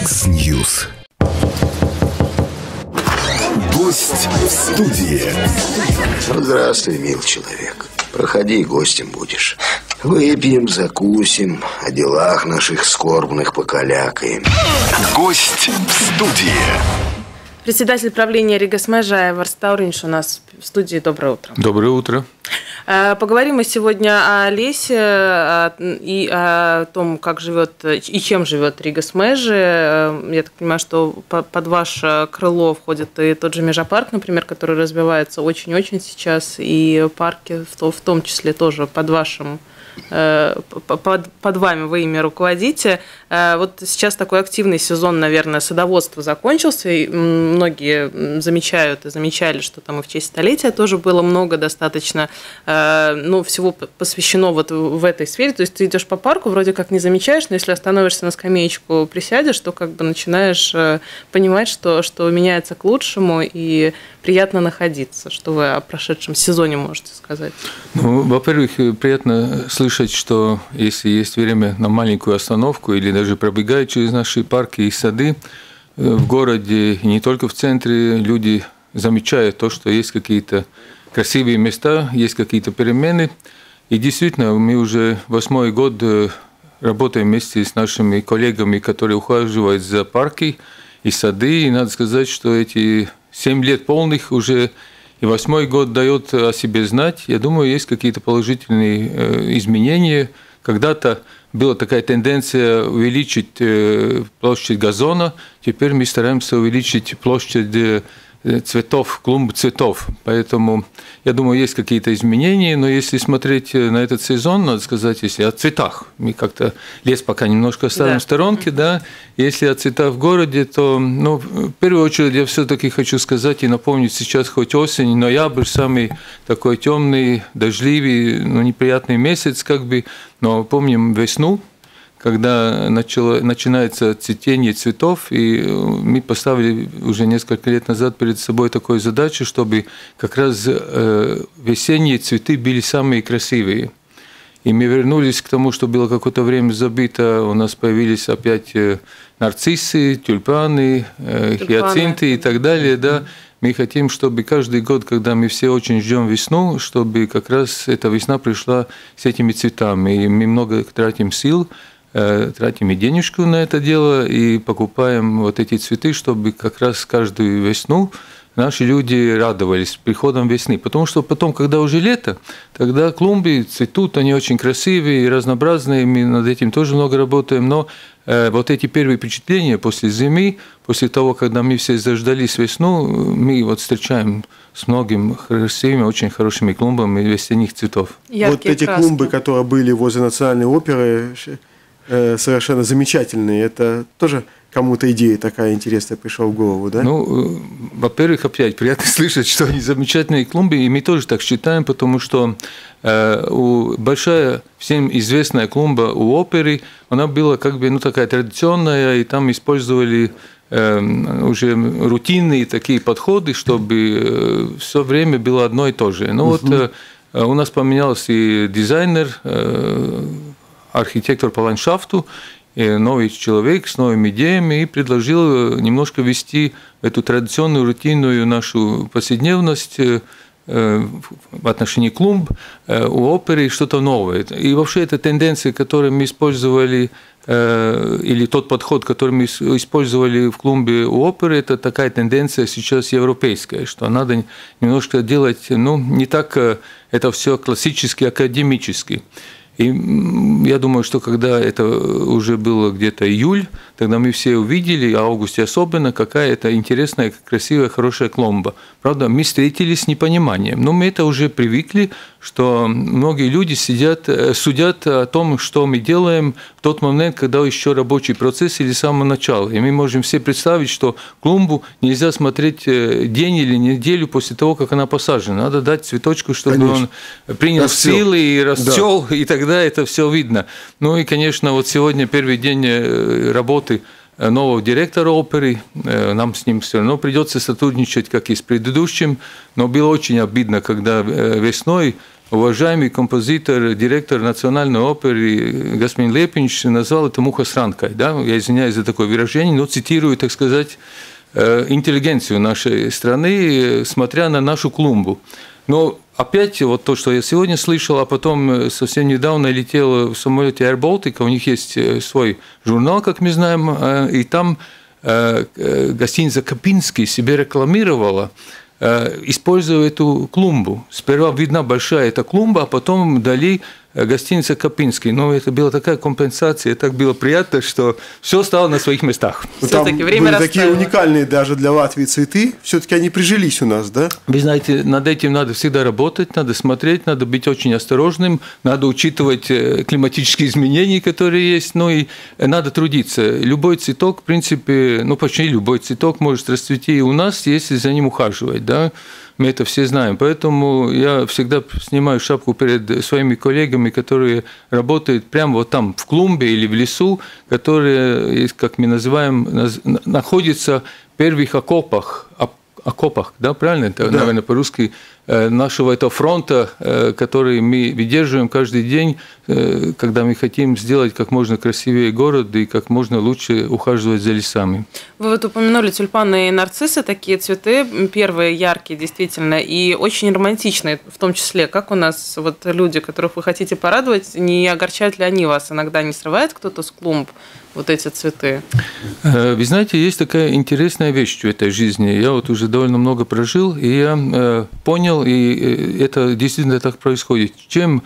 X-News. Гость в студии. Здравствуй, мил человек. Проходи, гостем будешь. Выпьем, закусим, о делах наших скорбных покалякаем. Гость в студии. Председатель правления Ригас Межа Айвар Стауринш у нас в студии. Доброе утро. Доброе утро. Поговорим мы сегодня о лесе и о том, как живет и чем живет Ригас Межа. Я так понимаю, что под ваше крыло входит и тот же Межапарк, например, который развивается очень-очень сейчас, и парки в том числе тоже под вашим под вами, вы ими руководите. Вот сейчас такой активный сезон, наверное, садоводства закончился, и многие замечают и замечали, что там и в честь столетия тоже было много достаточно, всего посвящено вот в этой сфере. То есть ты идешь по парку, вроде как не замечаешь, но если остановишься на скамеечку, присядешь, то как бы начинаешь понимать, что меняется к лучшему, и приятно находиться. Что вы о прошедшем сезоне можете сказать? Во-первых, приятно слышать, что если есть время на маленькую остановку или даже пробегая через наши парки и сады, в городе, и не только в центре, люди замечают то, что есть какие-то красивые места, есть какие-то перемены. И действительно, мы уже 8-й год работаем вместе с нашими коллегами, которые ухаживают за парки и сады. И надо сказать, что эти 7 лет полных уже и 8-й год дает о себе знать. Я думаю, есть какие-то положительные изменения. Когда-то была такая тенденция увеличить площадь газона. Теперь мы стараемся увеличить площадь цветов, клумб цветов. Поэтому, я думаю, есть какие-то изменения, но если смотреть на этот сезон, надо сказать, если о цветах, мы как-то лес пока немножко оставим в сторонке, да, если о цветах в городе, то, в первую очередь, я все-таки хочу сказать и напомнить, сейчас хоть осень, ноябрь самый такой темный, дождливый, неприятный месяц, но помним весну, когда начинается цветение цветов, и мы поставили уже несколько лет назад перед собой такую задачу, чтобы как раз весенние цветы были самые красивые. И мы вернулись к тому, что было какое-то время забыто, у нас появились опять нарциссы, тюльпаны, хиацинты и так далее, да. Мы хотим, чтобы каждый год, когда мы все очень ждем весну, чтобы как раз эта весна пришла с этими цветами. И мы много тратим сил, тратим и денежку на это дело, и покупаем вот эти цветы, чтобы как раз каждую весну наши люди радовались приходом весны. Потому что потом, когда уже лето, тогда клумбы цветут, они очень красивые и разнообразные, мы над этим тоже много работаем, но вот эти первые впечатления после зимы, после того, когда мы все заждались весну, мы вот встречаем с многими красивыми, очень хорошими клумбами весенних цветов. Яркие вот эти краски. Клумбы, которые были возле Национальной оперы, совершенно замечательные. Это тоже кому-то идея такая интересная пришла в голову, да? Во-первых, опять приятно слышать, что они замечательные клумбы, и мы тоже так считаем, потому что большая, всем известная клумба у оперы, она была такая традиционная, и там использовали уже рутинные такие подходы, чтобы все время было одно и то же. У нас поменялся и дизайнер, архитектор по ландшафту, новый человек с новыми идеями, и предложил немножко ввести эту традиционную, рутинную нашу повседневность в отношении клумб у оперы, что-то новое. И вообще эта тенденция, которую мы использовали, или тот подход, который мы использовали в клумбе у оперы, это такая тенденция сейчас европейская, что надо немножко делать, не так это все классически, академически. И я думаю, что когда это уже было где-то июль, тогда мы все увидели, а в августе особенно, какая это интересная, красивая, хорошая клумба. Правда, мы встретились с непониманием, но мы это уже привыкли, что многие люди судят о том, что мы делаем в тот момент, когда еще рабочий процесс или с самого начала. И мы можем все представить, что клумбу нельзя смотреть день или неделю после того, как она посажена. Надо дать цветочку, чтобы он принял силы и расцвел, и тогда это все видно. И, конечно, вот сегодня первый день работы нового директора оперы, нам с ним все равно придется сотрудничать, как и с предыдущим, но было очень обидно, когда весной уважаемый композитор, директор Национальной оперы господин Лепинч назвал это мухосранкой. Да? Я извиняюсь за такое выражение, но цитирую, так сказать, интеллигенцию нашей страны, смотря на нашу клумбу. Но опять вот то, что я сегодня слышал, а потом совсем недавно летел в самолете Air Baltica, у них есть свой журнал, как мы знаем, и там гостиница Копинский себе рекламировала, используя эту клумбу. Сперва видна большая эта клумба, а потом вдали гостиница Копинский. Но это была такая компенсация, так было приятно, что все стало на своих местах. Там время были такие уникальные даже для Латвии цветы, все-таки они прижились у нас, да? Вы знаете, над этим надо всегда работать, надо смотреть, надо быть очень осторожным, надо учитывать климатические изменения, которые есть, ну и надо трудиться. Любой цветок, в принципе, ну почти любой цветок может расцвести и у нас, если за ним ухаживать, да? Мы это все знаем. Поэтому я всегда снимаю шапку перед своими коллегами, которые работают прямо вот там, в клумбе или в лесу, которые, как мы называем, находятся в первых окопах, да, правильно? Это, да. Наверное, по-русски, нашего этого фронта, который мы выдерживаем каждый день, когда мы хотим сделать как можно красивее город и как можно лучше ухаживать за лесами. Вы вот упомянули тюльпаны и нарциссы, такие цветы, первые яркие действительно, и очень романтичные в том числе. Как у нас вот люди, которых вы хотите порадовать, не огорчают ли они вас? Иногда не срывает кто-то с клумб вот эти цветы? Вы знаете, есть такая интересная вещь в этой жизни. Я вот уже довольно много прожил, и я понял, и это действительно так происходит. Чем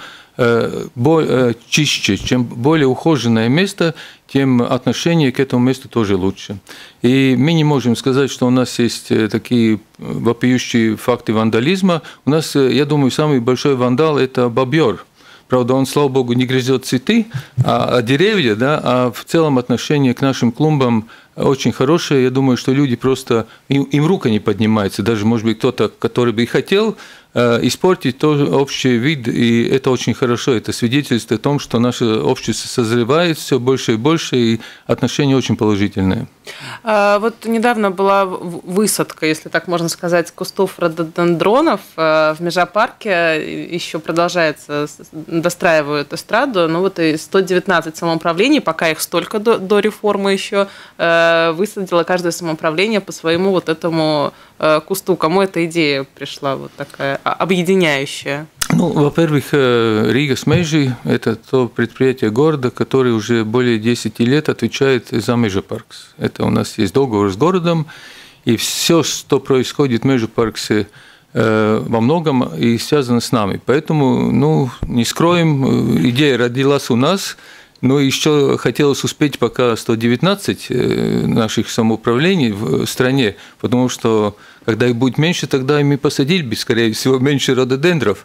чище, чем более ухоженное место, тем отношение к этому месту тоже лучше. И мы не можем сказать, что у нас есть такие вопиющие факты вандализма. У нас, я думаю, самый большой вандал – это бобер. Правда, он, слава богу, не грызет цветы, а деревья, да, а в целом отношение к нашим клумбам очень хорошее. Я думаю, что люди просто, им рука не поднимается. Даже, может быть, кто-то, который бы и хотел испортить тоже общий вид, и это очень хорошо. Это свидетельствует о том, что наше общество созревает все больше и больше, и отношения очень положительные. Вот недавно была высадка, если так можно сказать, кустов рододендронов в Межапарке. Еще продолжается, достраивают эстраду. Ну вот и 119 самоуправлений, пока их столько до реформы еще, высадило каждое самоуправление по своему вот этому кусту. Кому эта идея пришла вот такая объединяющая? Ну, во-первых, Ригас Межи – это то предприятие города, которое уже более 10 лет отвечает за Межапаркс. Это у нас есть договор с городом, и все, что происходит в Межапарксе, во многом и связано с нами. Поэтому, ну, не скроем, идея родилась у нас, но еще хотелось успеть пока 119 наших самоуправлений в стране, потому что когда их будет меньше, тогда и мы посадили бы, скорее всего, меньше рододендронов.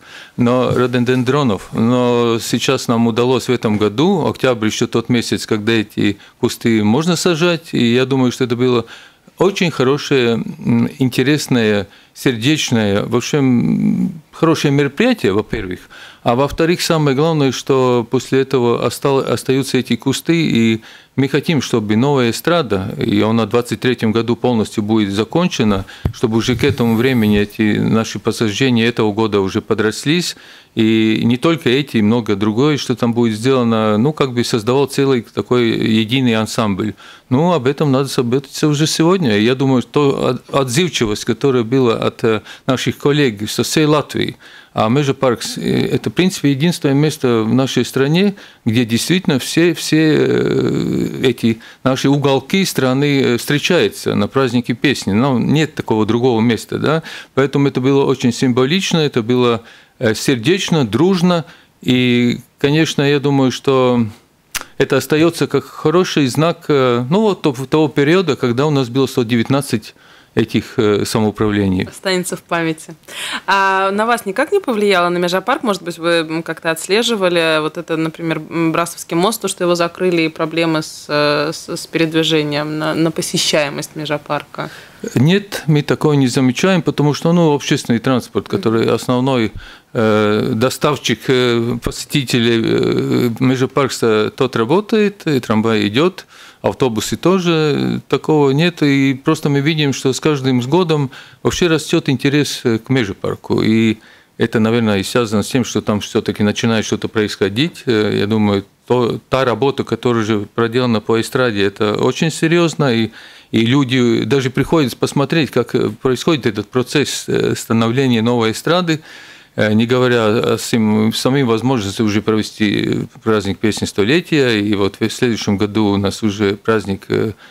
Но сейчас нам удалось в этом году, октябрь еще тот месяц, когда эти кусты можно сажать, и я думаю, что это было очень хорошее, интересное, сердечное, в общем, хорошее мероприятие, во-первых. А во-вторых, самое главное, что после этого остаются эти кусты, и мы хотим, чтобы новая эстрада, и она в 2023 году полностью будет закончена, чтобы уже к этому времени эти наши посаждения этого года уже подрослись, и не только эти, много другое, что там будет сделано, ну, как бы создавал целый такой единый ансамбль. Ну, об этом надо заботиться уже сегодня. Я думаю, что отзывчивость, которая была от наших коллег со всей Латвии, а Межапаркс – это, в принципе, единственное место в нашей стране, где действительно все эти наши уголки страны встречаются на празднике песни. Но нет такого другого места, да? Поэтому это было очень символично, это было сердечно, дружно. И, конечно, я думаю, что это остается как хороший знак, ну, вот того периода, когда у нас было 119 этих самоуправлений. Останется в памяти. А на вас никак не повлияло, на Межапарк? Может быть, вы как-то отслеживали вот это, например, Брасовский мост, то, что его закрыли, и проблемы с передвижением на посещаемость Межапарка? Нет, мы такого не замечаем, потому что, ну, общественный транспорт, который основной доставщик посетителей Межапаркса, тот работает, и трамвай идет, автобусы тоже, такого нет, и просто мы видим, что с каждым годом вообще растет интерес к Межапарку. И это, наверное, и связано с тем, что там все-таки начинает что-то происходить. Я думаю, та работа, которая же проделана по эстраде, это очень серьезно, и люди даже приходят посмотреть, как происходит этот процесс становления новой эстрады, не говоря о самой возможности уже провести праздник песни столетия, и вот в следующем году у нас уже праздник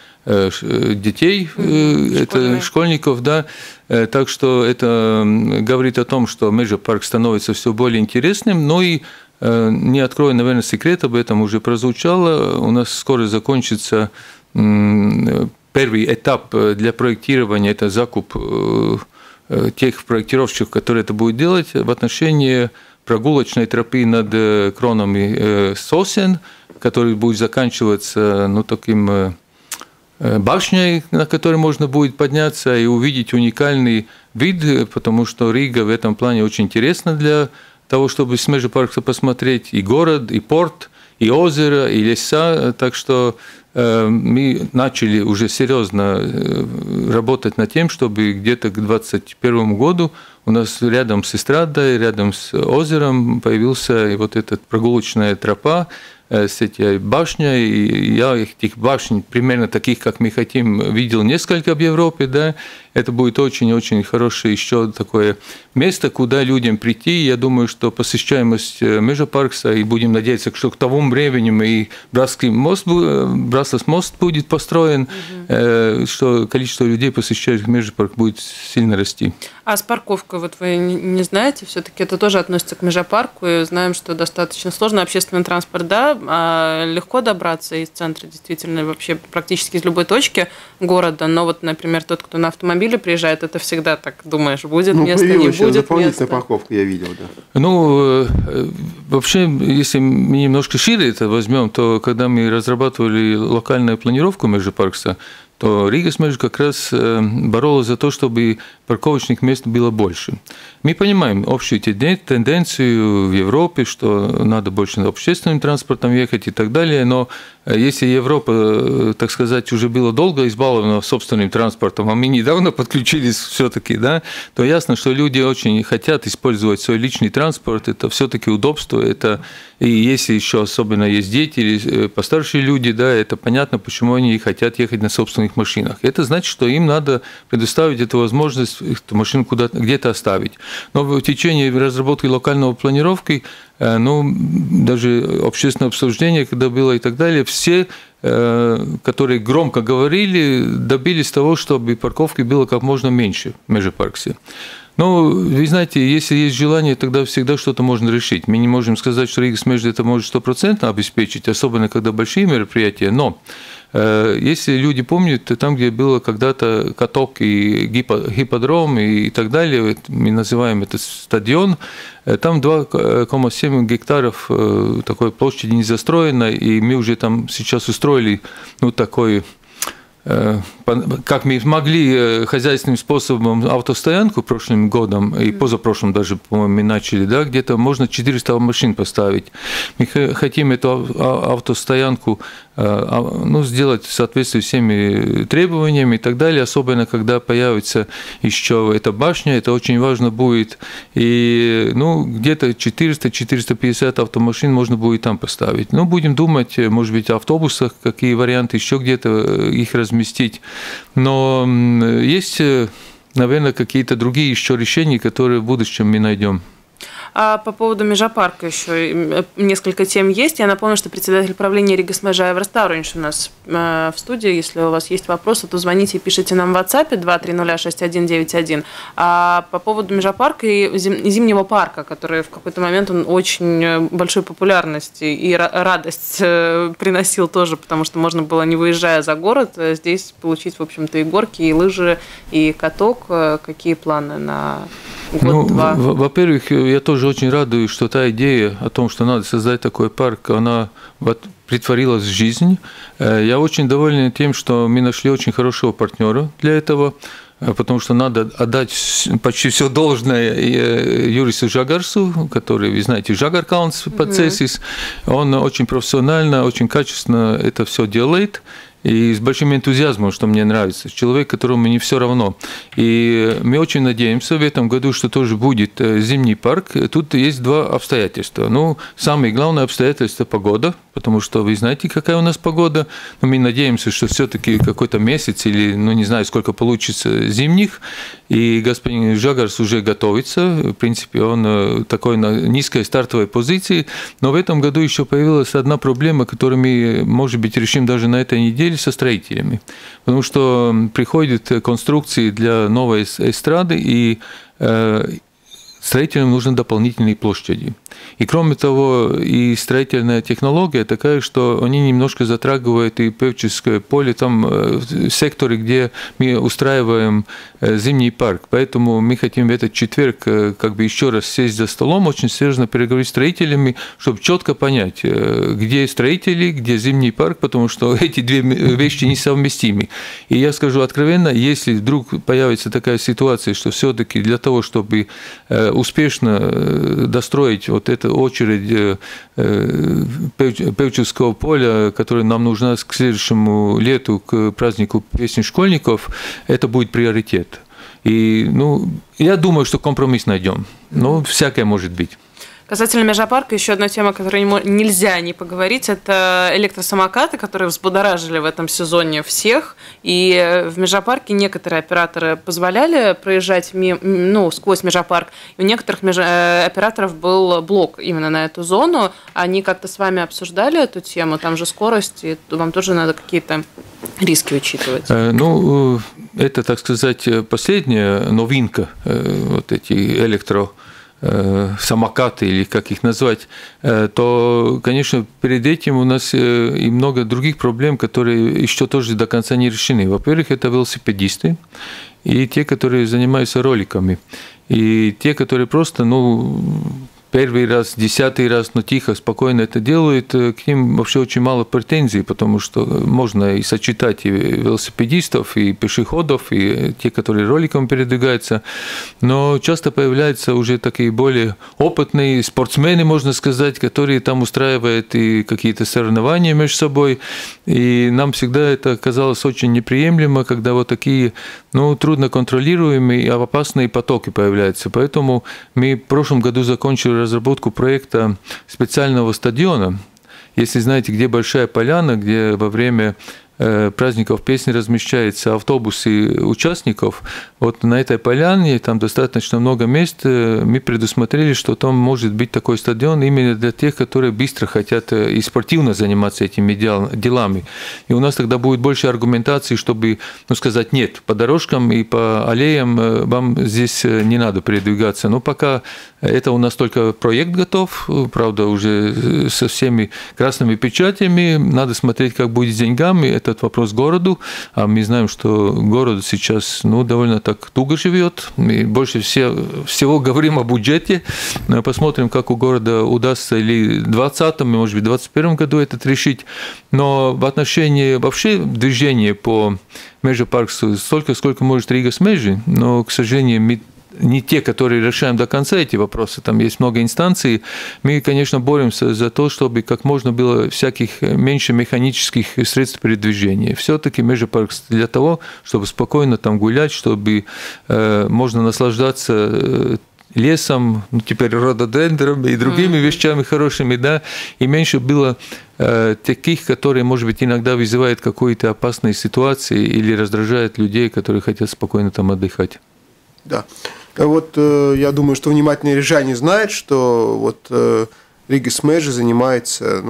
детей, это школьников, да, так что это говорит о том, что Межапарк становится все более интересным, но и не открою, наверное, секрет, об этом уже прозвучало, у нас скоро закончится первый этап для проектирования, это закуп тех проектировщиков, которые это будут делать в отношении прогулочной тропы над кронами сосен, который будет заканчиваться таким башней, на которой можно будет подняться и увидеть уникальный вид, потому что Рига в этом плане очень интересна для того, чтобы с Межапарка посмотреть и город, и порт, и озеро, и леса, так что мы начали уже серьезно работать над тем, чтобы где-то к 2021 году у нас рядом с эстрадой, рядом с озером появился вот эта прогулочная тропа с этой башней. И я этих башен, примерно таких, как мы хотим, видел несколько в Европе, да. Это будет очень-очень хорошее еще такое место, куда людям прийти. Я думаю, что посещаемость Межапаркса, и будем надеяться, что к тому времени и Браслас мост будет построен, что количество людей, посещающих Межапарк, будет сильно расти. А с парковкой, вот вы не знаете, все-таки это тоже относится к Межапарку, и знаем, что достаточно сложно общественный транспорт, да, а легко добраться из центра, действительно, вообще практически из любой точки города, но вот, например, тот, кто на автомобиле приезжает, это всегда так думаешь, будет место, не будет дополнительная парковка, я видел, да. Вообще, если мы немножко шире это возьмем, то когда мы разрабатывали локальную планировку Межапаркса, то Рига-Меж как раз боролась за то, чтобы парковочных мест было больше. Мы понимаем общую тенденцию в Европе, что надо больше общественным транспортом ехать и так далее, но если Европа, так сказать, уже была долго избалована собственным транспортом, а мы недавно подключились все-таки, да, то ясно, что люди очень хотят использовать свой личный транспорт, это все-таки удобство, это, и если еще особенно есть дети или постарше люди, да, это понятно, почему они хотят ехать на собственных машинах. Это значит, что им надо предоставить эту возможность, эту машину где-то оставить. Но в течение разработки локального планировки, даже общественное обсуждение, когда было и так далее, все, которые громко говорили, добились того, чтобы парковки было как можно меньше в Межапарксе. Но, вы знаете, если есть желание, тогда всегда что-то можно решить. Мы не можем сказать, что Рига-Меж это может 100% обеспечить, особенно когда большие мероприятия, но если люди помнят, там, где было когда-то каток и гипподром и так далее, мы называем это стадион, там 2,7 гектаров такой площади не застроено, и мы уже там сейчас устроили такой, как мы могли хозяйственным способом автостоянку прошлым годом и позапрошлым даже, по-моему, мы начали, да, где-то можно 400 машин поставить. Мы хотим эту автостоянку сделать в соответствии с всеми требованиями и так далее, особенно когда появится еще эта башня, это очень важно будет. И где-то 400-450 автомашин можно будет там поставить. Будем думать, может быть, о автобусах, какие варианты еще где-то их разместить. Но есть, наверное, какие-то другие еще решения, которые в будущем мы найдем. А по поводу Межапарка еще несколько тем есть. Я напомню, что председатель правления Риgas-Meža Aivars Tauriņš у нас в студии. Если у вас есть вопросы, то звоните и пишите нам в WhatsApp 2306191. А по поводу Межапарка и зимнего парка, который в какой-то момент он очень большой популярности и радость приносил тоже, потому что можно было, не выезжая за город, здесь получить, в общем-то, и горки, и лыжи, и каток. Какие планы на год-два? Во-первых, я тоже очень радуюсь, что та идея о том, что надо создать такой парк, она притворилась в жизнь. Я очень доволен тем, что мы нашли очень хорошего партнера для этого, потому что надо отдать почти все должное Юрису Žagarsu, который, вы знаете, Žagarkalns Pacēsis. Он очень профессионально, очень качественно это все делает. и с большим энтузиазмом, что мне нравится. Человек, которому не все равно. И мы очень надеемся в этом году, что тоже будет зимний парк. Тут есть два обстоятельства. Ну, самое главное обстоятельство – погода, потому что вы знаете, какая у нас погода. Но мы надеемся, что все-таки какой-то месяц или, ну, не знаю, сколько получится зимних. И господин Жагарс уже готовится. В принципе, он такой на низкой стартовой позиции. Но в этом году еще появилась одна проблема, которую мы, может быть, решим даже на этой неделе со строителями. Потому что приходят конструкции для новой эстрады, и строителям нужны дополнительные площади. И кроме того, и строительная технология такая, что они немножко затрагивают и Певческое поле, там секторы, где мы устраиваем зимний парк. Поэтому мы хотим в этот четверг как бы еще раз сесть за столом, очень серьезно переговорить с строителями, чтобы четко понять, где строители, где зимний парк, потому что эти две вещи несовместимы. И я скажу откровенно, если вдруг появится такая ситуация, что все-таки для того, чтобы успешно достроить вот эту очередь Певческого поля, которая нам нужна к следующему лету, к празднику песни школьников, это будет приоритет. И, ну, я думаю, что компромисс найдем. Но всякое может быть. Касательно Межапарка, еще одна тема, о которой нельзя не поговорить, это электросамокаты, которые взбудоражили в этом сезоне всех. И в Межапарке некоторые операторы позволяли проезжать сквозь Межапарк. И у некоторых операторов был блок именно на эту зону. Они как-то с вами обсуждали эту тему? Там же скорость, и вам тоже надо какие-то риски учитывать. Ну, это, так сказать, последняя новинка, вот эти самокаты, или как их назвать, то, конечно, перед этим у нас и много других проблем, которые еще тоже до конца не решены. Во-первых, это велосипедисты и те, которые занимаются роликами, и те, которые просто, первый раз, 10-й раз, но тихо, спокойно это делают, к ним вообще очень мало претензий, потому что можно и сочетать и велосипедистов, и пешеходов, и те, которые роликом передвигаются, но часто появляются уже такие более опытные спортсмены, можно сказать, которые там устраивают и какие-то соревнования между собой, и нам всегда это казалось очень неприемлемо, когда вот такие, трудно контролируемые и опасные потоки появляются, поэтому мы в прошлом году закончили разработку проекта специального стадиона. Если знаете, где Большая Поляна, где во время праздников песни размещаются автобусы участников, вот на этой поляне, там достаточно много мест, мы предусмотрели, что там может быть такой стадион именно для тех, которые быстро хотят и спортивно заниматься этими делами. И у нас тогда будет больше аргументации, чтобы сказать нет, по дорожкам и по аллеям вам здесь не надо передвигаться. Но пока это у нас только проект готов, правда, уже со всеми красными печатями, надо смотреть, как будет с деньгами, этот вопрос городу, а мы знаем, что город сейчас довольно так туго живет, и больше всего говорим о бюджете, посмотрим, как у города удастся или в 2020, может быть, в 2021 году это решить, но в отношении вообще движения по Межапарку столько, сколько может Ригас Межи, но, к сожалению, мы не те, которые решаем до конца эти вопросы, там есть много инстанций. Мы, конечно, боремся за то, чтобы как можно было всяких меньше механических средств передвижения. Все-таки Межапарк для того, чтобы спокойно там гулять, чтобы можно наслаждаться лесом, теперь рододендрами и другими вещами хорошими, да, и меньше было таких, которые, может быть, иногда вызывают какие-то опасные ситуации или раздражают людей, которые хотят спокойно там отдыхать. Да. Вот я думаю, что внимательные рижане знают, что вот Ригас Межи занимается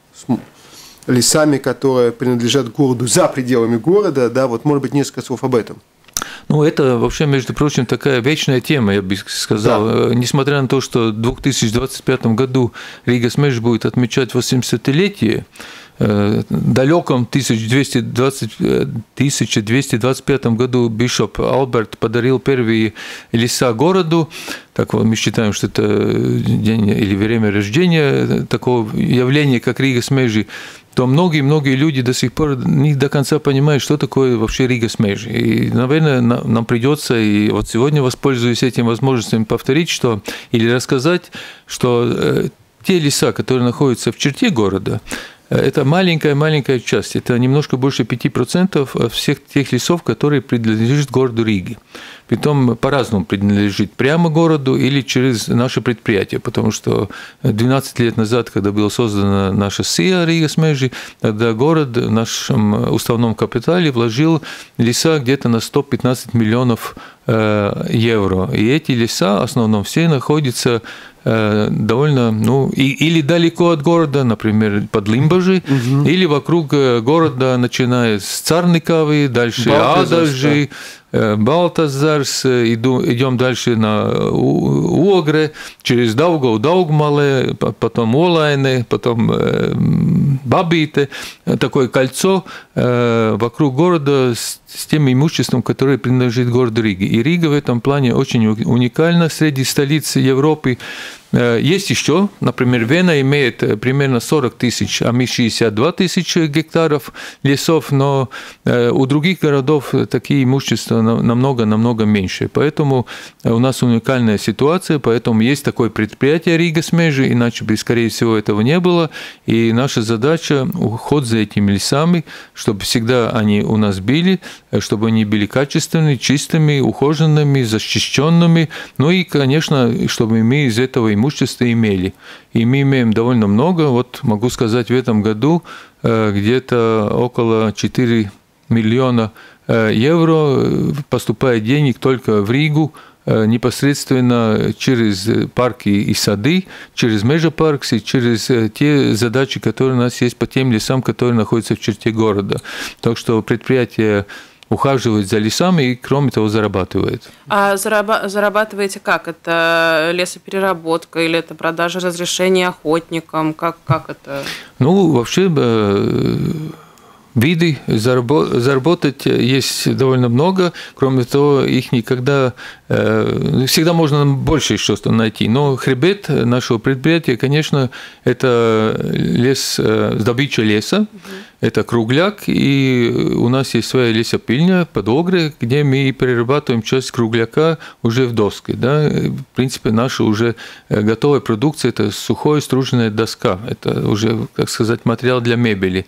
лесами, которые принадлежат городу за пределами города, да, вот может быть несколько слов об этом. Это вообще, между прочим, такая вечная тема, я бы сказал. Да. Несмотря на то, что в 2025 году Ригас Межи будет отмечать 80-летие, в далеком 1225 году бишоп Алберт подарил первые леса городу. Так вот, мы считаем, что это день или время рождения такого явления, как Ригас Межи, то многие люди до сих пор не до конца понимают, что такое вообще Ригас Межи. И, наверное, нам придется, и вот сегодня воспользуюсь этим возможностью повторить, что, или рассказать, что те леса, которые находятся в черте города, это маленькая часть, это немножко больше 5% всех тех лесов, которые принадлежат городу Риге. Притом по-разному принадлежит прямо городу или через наше предприятие, потому что 12 лет назад, когда была создана наша СИА Ригас Межи, тогда город в нашем уставном капитале вложил леса где-то на 115 миллионов евро. И эти леса, в основном, все находятся довольно, или далеко от города, например, под Лимбажи, или вокруг города, начиная с Царникавы, дальше Адажи, Балтазарс, идем дальше на Уогре, через Даугаву, Даугмале, потом Олайне, потом Бабите, такое кольцо вокруг города с тем имуществом, которое принадлежит городу Риге. И Рига в этом плане очень уникальна среди столиц Европы. Есть еще, например, Вена имеет примерно 40 тысяч, а мы 62 тысячи гектаров лесов, но у других городов такие имущества намного меньше. Поэтому у нас уникальная ситуация, поэтому есть такое предприятие Ригас Межи, иначе бы, скорее всего, этого не было. И наша задача – уход за этими лесами, чтобы всегда они у нас были, чтобы они были качественными, чистыми, ухоженными, защищенными, ну и, конечно, чтобы мы из этого имущества имели. И мы имеем довольно много. Вот могу сказать, в этом году где-то около 4 миллиона евро поступает денег только в Ригу, непосредственно через парки и сады, через межапаркс и через те задачи, которые у нас есть по тем лесам, которые находятся в черте города. Так что предприятие ухаживает за лесами и, кроме того, зарабатывает. А зарабатываете как? Это лесопереработка или это продажа разрешений охотникам? Как это? Вообще виды заработать есть довольно много. Кроме того, их никогда... Всегда можно больше что-то найти. Но хребет нашего предприятия, конечно, это лес, добыча леса. Это кругляк, и у нас есть своя лесопильня под Огры, где мы перерабатываем часть кругляка уже в доски. Да? В принципе, наша уже готовая продукция – это сухая струженная доска. Это уже, как сказать, материал для мебели.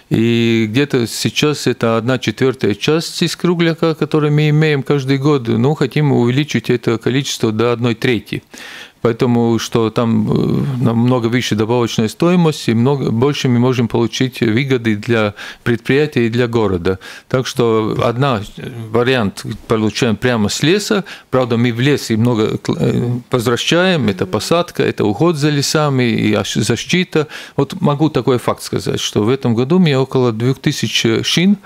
И где-то сейчас это 1/4 часть из кругляка, который мы имеем каждый год. Хотим увеличить это количество до 1/3. Поэтому, что там намного выше добавочная стоимость, и больше мы можем получить выгоды для предприятия и для города. Так что вариант получаем прямо с леса. Правда, мы в лес и много возвращаем. Это посадка, это уход за лесами и защита. Вот могу такой факт сказать, что в этом году мы около 2000 шин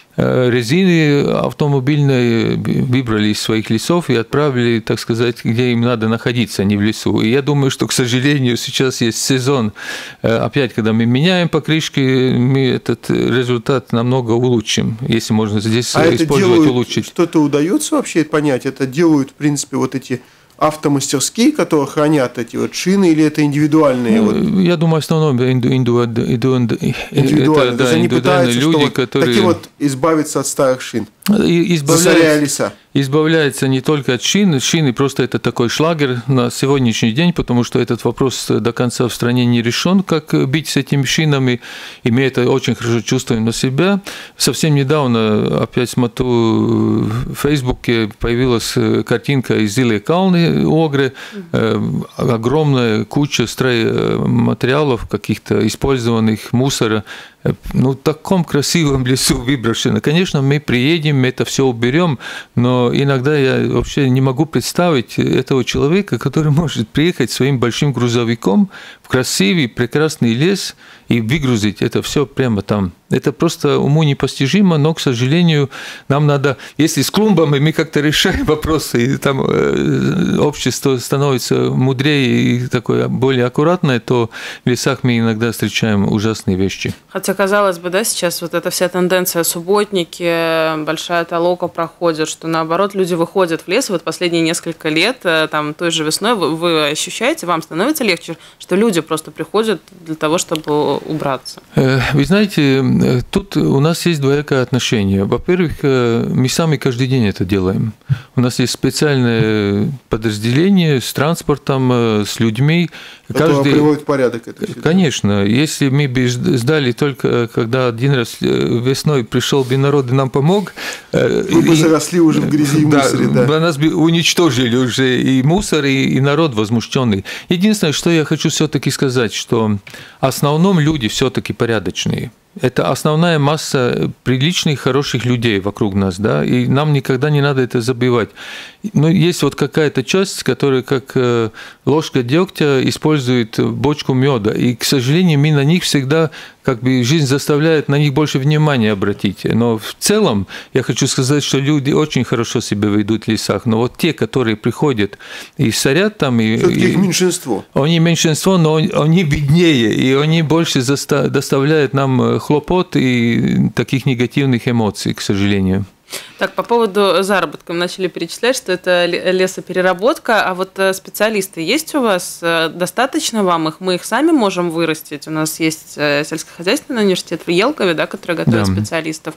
резины автомобильной выбрали из своих лесов и отправили, так сказать, где им надо находиться, а не в лесу. И я думаю, что, к сожалению, сейчас есть сезон, опять, когда мы меняем покрышки, мы этот результат намного улучшим, если можно здесь использовать, улучшить. Что-то удается вообще понять? Это делают, в принципе, вот эти автомастерские, которые хранят эти вот шины, или это индивидуальные? Я думаю, в основном индивидуальные. То есть они пытаются люди, которые... таки вот избавиться от старых шин, засоряя леса. Избавляется не только от шин. Шины просто это такой шлагер на сегодняшний день, потому что этот вопрос до конца в стране не решен, как бить с этими шинами, и мы это очень хорошо чувствуем на себя. Совсем недавно, опять смотрю, в Фейсбуке появилась картинка из Зилы Калны, Огры, огромная куча стройматериалов, каких-то использованных мусора, в таком красивом лесу выброшено. Конечно, мы приедем, мы это все уберем, но иногда я вообще не могу представить этого человека, который может приехать своим большим грузовиком в красивый, прекрасный лес и выгрузить это все прямо там. Это просто уму непостижимо, но, к сожалению, нам надо, если с клумбами мы как-то решаем вопросы, и там общество становится мудрее и такое более аккуратное, то в лесах мы иногда встречаем ужасные вещи. Хотя казалось бы, да, сейчас вот эта вся тенденция субботники, большая толока проходит, что наоборот люди выходят в лес, и вот последние несколько лет, там той же весной, вы ощущаете, вам становится легче, что люди просто приходят для того, чтобы убраться? Вы знаете, тут у нас есть двоякое отношение. Во-первых, мы сами каждый день это делаем. У нас есть специальное подразделение с транспортом, с людьми. Каждый приводит в порядок это все. Конечно. Если мы бы ждали только, когда один раз весной пришел бы народ и нам помог... Мы бы заросли уже в грязи и мусоре, да. Нас бы уничтожили уже и мусор, и народ возмущенный. Единственное, что я хочу все-таки сказать, что в основном люди все-таки порядочные. Это основная масса приличных, хороших людей вокруг нас, да, и нам никогда не надо это забывать. Но есть вот какая-то часть, которая как ложка дегтя использует бочку меда, и, к сожалению, мы на них всегда, как бы, жизнь заставляет на них больше внимания обратить. Но в целом я хочу сказать, что люди очень хорошо себя ведут в лесах, но вот те, которые приходят и сорят там... Все-таки их меньшинство. Они меньшинство, но они беднее, и они больше доставляют нам хлопот и таких негативных эмоций, к сожалению. Так, по поводу заработка мы начали перечислять, что это лесопереработка, а вот специалисты есть у вас? Достаточно вам их? Мы их сами можем вырастить? У нас есть сельскохозяйственный университет в Елкове, да, который готовит специалистов.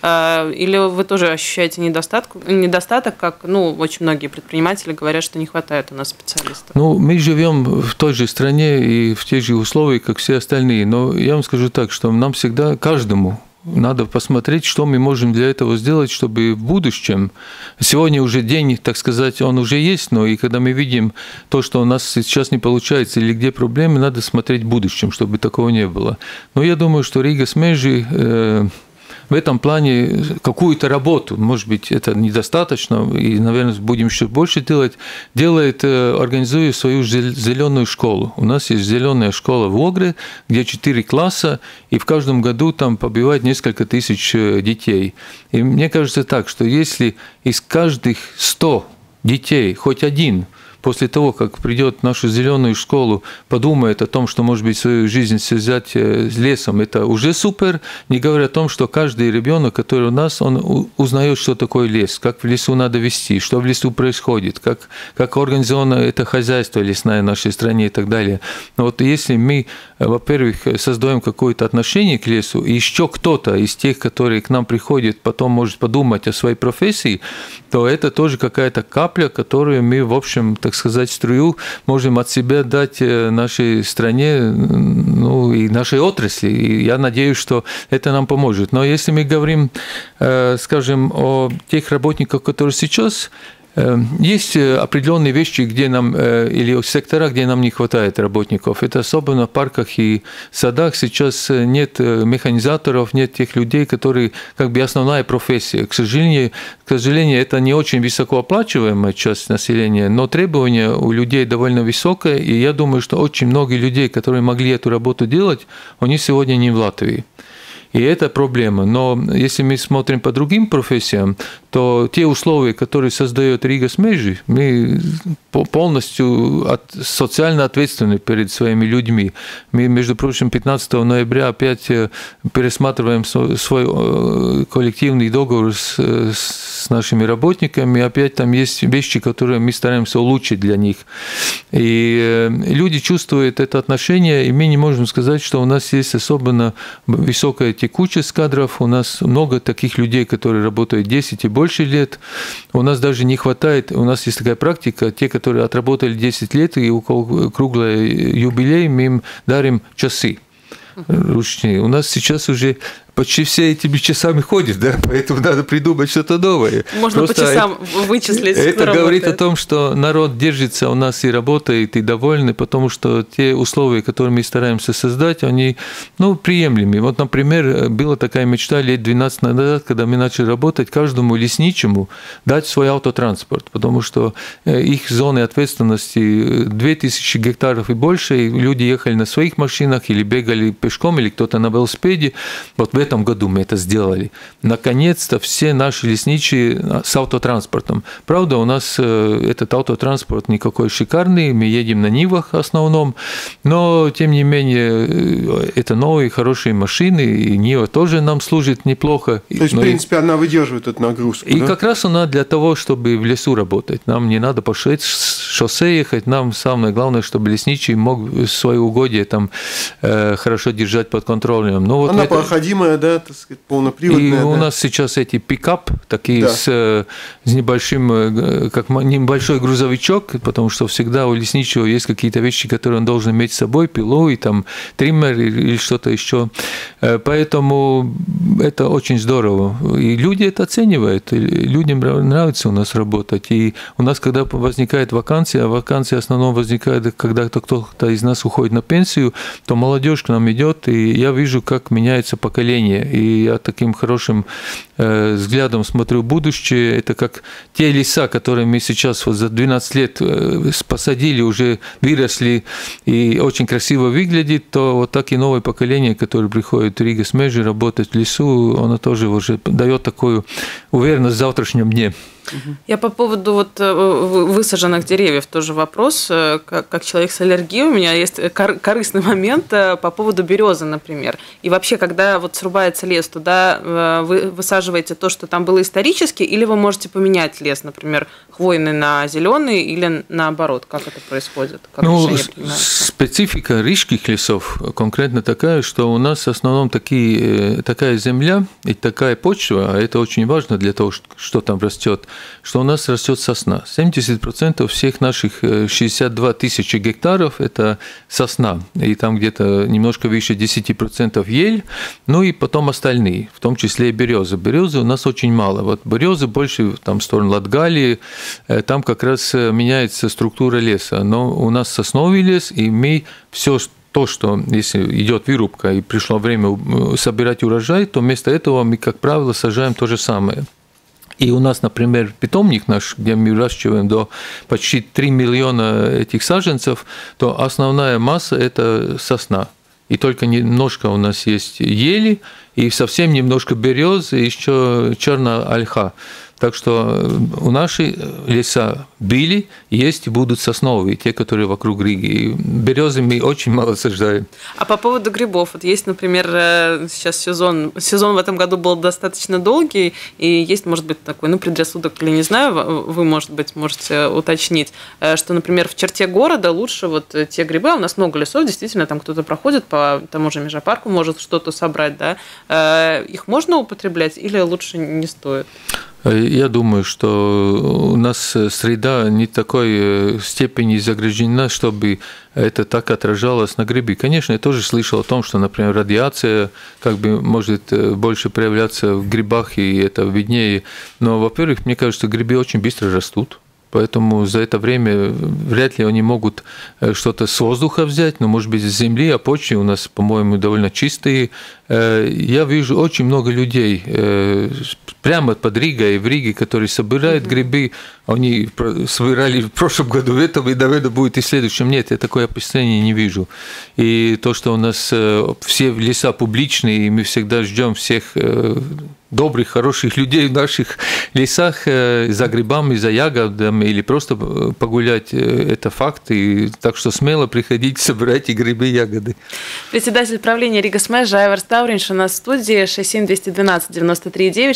Или вы тоже ощущаете недостаток, как, очень многие предприниматели говорят, что не хватает у нас специалистов? Мы живем в той же стране и в тех же условиях, как все остальные, но я вам скажу так, что нам всегда, каждому, надо посмотреть, что мы можем для этого сделать, чтобы в будущем, сегодня уже день, так сказать, он уже есть, но и когда мы видим то, что у нас сейчас не получается или где проблемы, надо смотреть в будущем, чтобы такого не было. Но я думаю, что Рīgas meži в этом плане какую-то работу, может быть, это недостаточно, и, наверное, будем еще больше делает, организуя свою зеленую школу. У нас есть зеленая школа в Огре, где 4 класса, и в каждом году там побывает несколько тысяч детей. И мне кажется так, что если из каждых 100 детей хоть один после того, как придет в нашу зеленую школу, подумает о том, что, может быть, свою жизнь связать с лесом, это уже супер, не говоря о том, что каждый ребенок, который у нас, он узнает, что такое лес, как в лесу надо вести, что в лесу происходит, как организовано это хозяйство лесное в нашей стране и так далее. Но вот если мы, во-первых, создаем какое-то отношение к лесу, и еще кто-то из тех, которые к нам приходят, потом может подумать о своей профессии, то это тоже какая-то капля, которую мы, в общем, так сказать, струю можем от себя дать нашей стране, и нашей отрасли. И я надеюсь, что это нам поможет. Но если мы говорим, скажем, о тех работниках, которые сейчас... Есть определенные вещи, где нам, или сектора, где нам не хватает работников. Это особенно в парках и садах. Сейчас нет механизаторов, нет тех людей, которые как бы основная профессия. К сожалению, это не очень высокооплачиваемая часть населения, но требования у людей довольно высокие, и я думаю, что очень много людей, которые могли эту работу делать, они сегодня не в Латвии. И это проблема. Но если мы смотрим по другим профессиям, то те условия, которые создает Рīgas meži, мы полностью социально ответственны перед своими людьми. Мы, между прочим, 15 ноября опять пересматриваем свой коллективный договор с нашими работниками. Опять там есть вещи, которые мы стараемся улучшить для них. И люди чувствуют это отношение, и мы не можем сказать, что у нас есть особенно высокая текучесть кадров. У нас много таких людей, которые работают 10 и больше лет. У нас даже не хватает, у нас есть такая практика, те, которые отработали 10 лет, и у кого круглый юбилей, мы им дарим часы ручные. У нас сейчас уже почти все этими часами ходят, да, поэтому надо придумать что-то новое. Можно просто по часам вычислить. Это говорит о том, что народ держится у нас и работает, и довольны, потому что те условия, которые мы стараемся создать, они, приемлемые. Вот, например, была такая мечта лет 12 назад, когда мы начали работать, каждому лесничему дать свой автотранспорт, потому что их зоны ответственности 2000 гектаров и больше, и люди ехали на своих машинах или бегали пешком, или кто-то на велосипеде. Вот в этом году мы это сделали. Наконец-то все наши лесничие с автотранспортом. Правда, у нас этот автотранспорт никакой шикарный, мы едем на Нивах в основном, но, тем не менее, это новые, хорошие машины, и Нива тоже нам служит неплохо. То есть, в принципе, она выдерживает эту нагрузку, и как раз она для того, чтобы в лесу работать. Нам не надо по шоссе ехать, нам самое главное, чтобы лесничий мог свои угодья там хорошо держать под контролем. Но вот она проходимая, да, так сказать, полноприводная. И у нас сейчас эти пикап, такие с небольшим, как небольшой грузовичок, потому что всегда у лесничего есть какие-то вещи, которые он должен иметь с собой, пилу и там триммер или что-то еще. Поэтому это очень здорово. И люди это оценивают. Людям нравится у нас работать. И у нас, когда возникает вакансия, а вакансия в основном возникает, когда кто-то из нас уходит на пенсию, то молодежь к нам идет, и я вижу, как меняется поколение. И я таким хорошим взглядом смотрю в будущее. Это как те леса, которые мы сейчас вот за 12 лет посадили, уже выросли и очень красиво выглядит, то вот так и новое поколение, которое приходит в Ригас Межи работать в лесу, оно тоже уже дает такую уверенность в завтрашнем дне. Я по поводу вот высаженных деревьев тоже вопрос. Как человек с аллергией, у меня есть корыстный момент по поводу березы, например. И вообще, когда вот срубается лес, туда вы высаживаете то, что там было исторически, или вы можете поменять лес, например, хвойный на зеленый, или наоборот? Как это происходит? Как специфика рижских лесов конкретно такая, что у нас в основном такая земля и такая почва, а это очень важно для того, что там растет, что у нас растет сосна. 70% всех наших 62 тысячи гектаров – это сосна. И там где-то немножко выше 10% ель, ну и потом остальные, в том числе и березы. Березы у нас очень мало. Вот березы больше там в сторону Латгалии, там как раз меняется структура леса. Но у нас сосновый лес, и мы все то, что если идет вырубка и пришло время собирать урожай, то вместо этого мы, как правило, сажаем то же самое. И у нас, например, питомник наш, где мы выращиваем до почти 3 миллиона этих саженцев, то основная масса – это сосна. И только немножко у нас есть ели, и совсем немножко берез, и еще черная ольха. Так что у наши леса были, есть и будут сосновые, те, которые вокруг Риги. И березы мы очень мало сажаем. А по поводу грибов, вот есть, например, сейчас сезон в этом году был достаточно долгий, и есть, может быть, такой, предрассудок, или не знаю, вы, может быть, можете уточнить, что, например, в черте города лучше вот те грибы, у нас много лесов, действительно, там кто-то проходит по тому же Межапарку, может что-то собрать, да, их можно употреблять или лучше не стоит? Я думаю, что у нас среда не такой степени загрязнена, чтобы это так отражалось на грибы. Конечно, я тоже слышал о том, что, например, радиация может больше проявляться в грибах, и это виднее. Но, во-первых, мне кажется, грибы очень быстро растут. Поэтому за это время вряд ли они могут что-то с воздуха взять, но, может быть, с земли, а почвы у нас, по-моему, довольно чистые. Я вижу очень много людей прямо под Ригой, в Риге, которые собирают грибы. Они собирали в прошлом году, в этом, и, наверное, будет и в следующем. Нет, я такое описание не вижу. И то, что у нас все леса публичные, и мы всегда ждем всех добрых, хороших людей в наших лесах за грибами, за ягодами или просто погулять, это факт. И так что смело приходите, собирайте грибы, ягоды. Председатель правления Ригас Межа Айварс Тауринш у нас в студии. 67-212-93-9,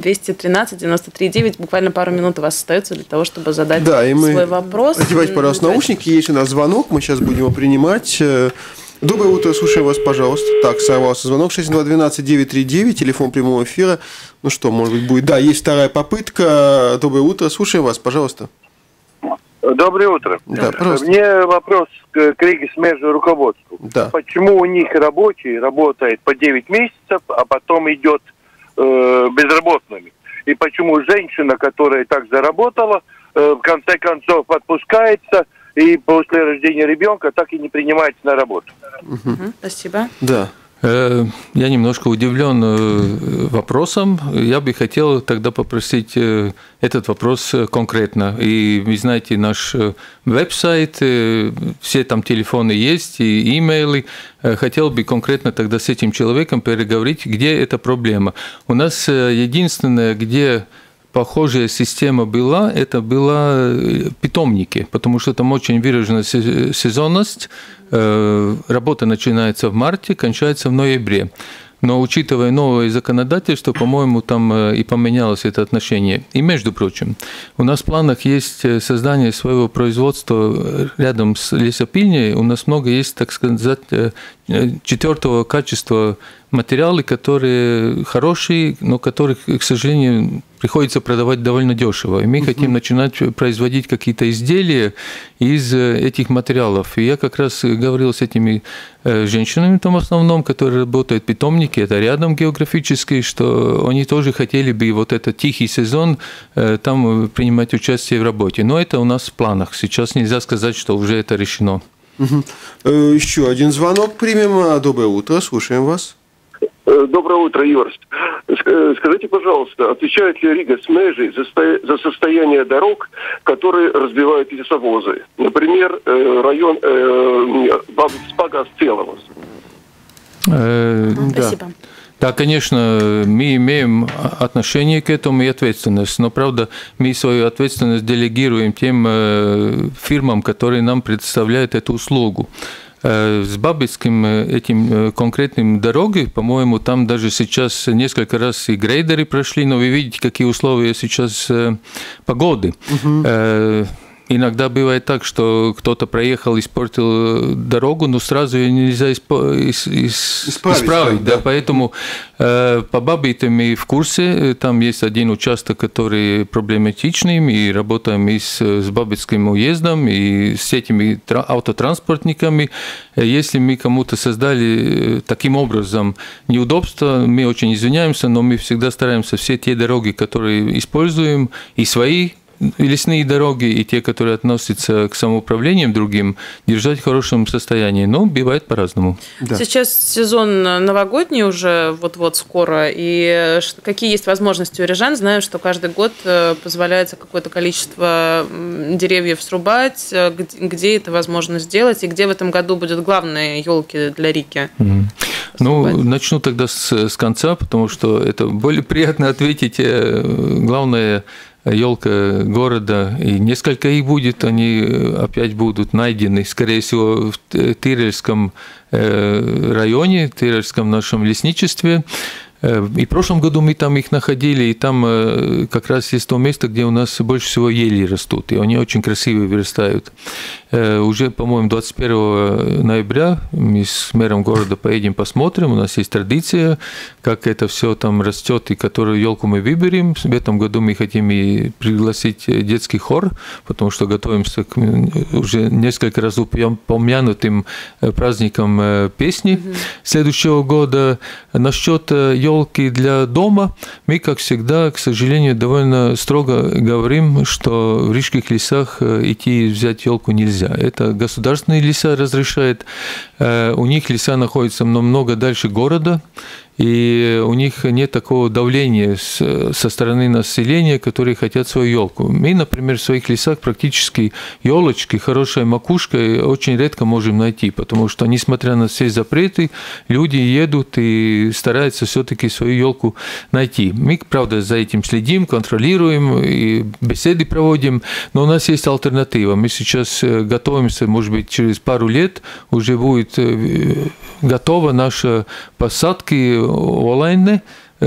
67-213-93-9. Буквально пару минут у вас остается для того, чтобы задать свой вопрос. Одевайте, пожалуйста, наушники. Есть у нас звонок, мы сейчас будем его принимать. Доброе утро, слушаем вас, пожалуйста. Так, сорвался звонок, 6212-939, телефон прямого эфира. Ну что, может быть, будет... Да, есть вторая попытка. Доброе утро, слушаем вас, пожалуйста. Доброе утро. Да, пожалуйста. Мне вопрос к Ригас Межу руководству. Да. Почему у них рабочий работает по 9 месяцев, а потом идет безработными? И почему женщина, которая так заработала, в конце концов отпускается и после рождения ребенка так и не принимается на работу? Спасибо. Да. Я немножко удивлен вопросом. Я бы хотел тогда попросить этот вопрос конкретно. И вы знаете, наш веб-сайт, все там телефоны есть, и имейлы. Хотел бы конкретно тогда с этим человеком переговорить, где эта проблема. У нас единственное, где похожая система была, это была питомники, потому что там очень выражена сезонность. Работа начинается в марте, кончается в ноябре. Но учитывая новое законодательство, по-моему, там и поменялось это отношение. И, между прочим, у нас в планах есть создание своего производства рядом с лесопильней. У нас много есть, так сказать, четвертого качества материалы, которые хорошие, но которых, к сожалению, приходится продавать довольно дешево. И мы хотим начинать производить какие-то изделия из этих материалов. И я как раз говорил с этими женщинами там в основном, которые работают в питомнике, это рядом географически, что они тоже хотели бы вот этот тихий сезон там принимать участие в работе. Но это у нас в планах. Сейчас нельзя сказать, что уже это решено. Еще один звонок примем. Доброе утро, слушаем вас. Доброе утро, Йорст. Скажите, пожалуйста, отвечает ли Рига Смежи за состояние дорог, которые разбивают лесовозы? Например, район Спагас-Целовос. Спасибо. Да, конечно, мы имеем отношение к этому и ответственность, но, правда, мы свою ответственность делегируем тем фирмам, которые нам предоставляют эту услугу. С Бабицким этим конкретным дорогой, по-моему, там даже сейчас несколько раз и грейдеры прошли, но вы видите, какие условия сейчас погоды. Иногда бывает так, что кто-то проехал, испортил дорогу, но сразу ее нельзя исправить. Да. Поэтому по Бабите мы в курсе. Там есть один участок, который проблематичный. Мы работаем и с Бабицким уездом, и с этими автотранспортниками. Если мы кому-то создали таким образом неудобства, мы очень извиняемся, но мы всегда стараемся все те дороги, которые используем, и свои лесные дороги, и те, которые относятся к самоуправлениям другим, держать в хорошем состоянии. Но бывает по-разному. Да. Сейчас сезон новогодний уже вот-вот скоро. И какие есть возможности у рижан? Знаем, что каждый год позволяется какое-то количество деревьев срубать. Где это возможно сделать? И где в этом году будут главные елки для Риги? Ну, начну тогда с конца, потому что это более приятно ответить. Главное, елка города, и несколько их будет, они опять будут найдены, скорее всего, в Тирельском районе, в Тирельском нашем лесничестве. И в прошлом году мы там их находили, и там как раз есть то место, где у нас больше всего ели растут, и они очень красивые вырастают. Уже, по-моему, 21 ноября мы с мэром города поедем посмотрим, у нас есть традиция, как это все там растет, и которую елку мы выберем. В этом году мы хотим и пригласить детский хор, потому что готовимся к уже несколько раз упомянутым праздникам песни следующего года. Насчет елки для дома мы, как всегда, к сожалению, довольно строго говорим, что в рижских лесах идти и взять елку нельзя. Это государственные леса разрешают. У них леса находятся намного дальше города, и у них нет такого давления со стороны населения, которые хотят свою елку. Мы, например, в своих лесах практически елочки, хорошая макушка очень редко можем найти, потому что, несмотря на все запреты, люди едут и стараются все-таки свою елку найти. Мы, правда, за этим следим, контролируем, и беседы проводим, но у нас есть альтернатива. Мы сейчас готовимся, может быть, через пару лет уже будет готова наша посадки Олайне,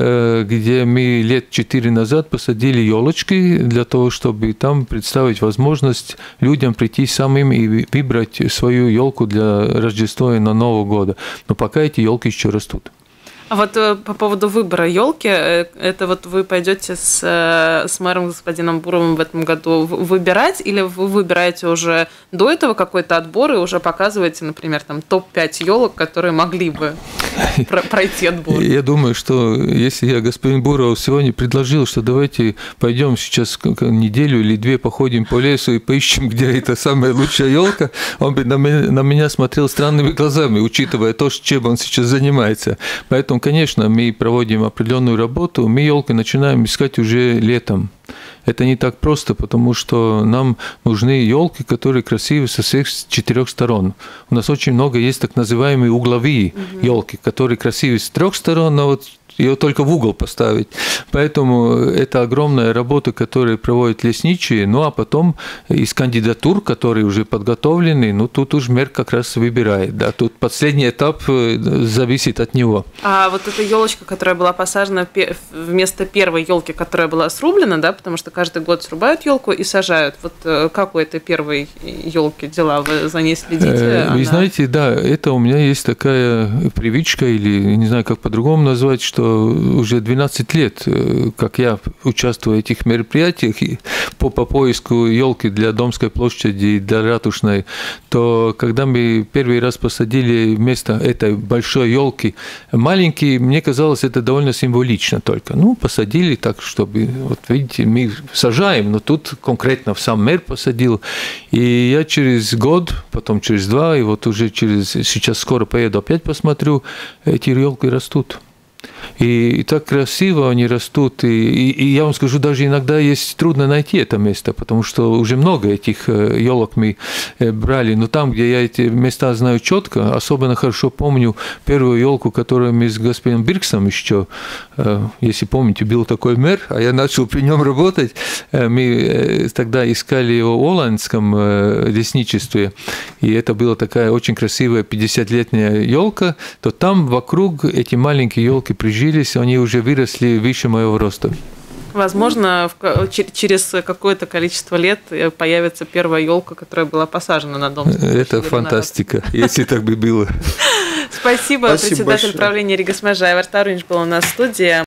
где мы лет 4 назад посадили елочки для того, чтобы там представить возможность людям прийти самим и выбрать свою елку для Рождества и на Нового года. Но пока эти елки еще растут. А вот по поводу выбора елки, это вот вы пойдете с мэром господином Буровым в этом году выбирать, или вы выбираете уже до этого какой-то отбор и уже показываете, например, там топ-5 елок, которые могли бы пройти отбор? Я думаю, что если я господин Буров сегодня предложил, что давайте пойдем сейчас неделю или две походим по лесу и поищем, где эта самая лучшая елка, он бы на меня смотрел странными глазами, учитывая то, чем он сейчас занимается. Поэтому, конечно, мы проводим определенную работу, мы елки начинаем искать уже летом. Это не так просто, потому что нам нужны елки, которые красивы со всех 4 сторон. У нас очень много есть так называемые угловые елки, которые красивы с 3 сторон, но вот ее только в угол поставить. Поэтому это огромная работа, которую проводят лесничие. Ну, а потом из кандидатур, которые уже подготовлены, ну, тут уж мэр как раз выбирает. Да, тут последний этап зависит от него. А вот эта елочка, которая была посажена вместо первой елки, которая была срублена, да, потому что каждый год срубают елку и сажают. Вот как у этой первой елки дела? Вы за ней следите? Вы знаете, да, это у меня есть такая привычка, или не знаю, как по-другому назвать, что уже 12 лет, как я участвую в этих мероприятиях по поиску елки для Домской площади и для Ратушной, то когда мы первый раз посадили вместо этой большой елки маленькие, мне казалось, это довольно символично только. Ну, посадили так, чтобы, вот видите, мы сажаем, но тут конкретно сам мэр посадил. И я через год, потом через 2, и вот уже сейчас скоро поеду опять посмотрю, эти елки растут. И так красиво они растут. И я вам скажу, даже иногда есть трудно найти это место, потому что уже много этих елок мы брали. Но там, где я эти места знаю четко, особенно хорошо помню первую елку, которую мы с господином Бирксом еще, если помните, был такой мэр, а я начал при нем работать. Мы тогда искали его в Оландском лесничестве, и это была такая очень красивая 50-летняя елка, то там вокруг эти маленькие елки прижились, они уже выросли выше моего роста. Возможно, через какое-то количество лет появится первая елка, которая была посажена на дом. Это фантастика, если так бы было. Спасибо. Председатель правления Ригас Межа Айвар Тарунич был у нас в студии.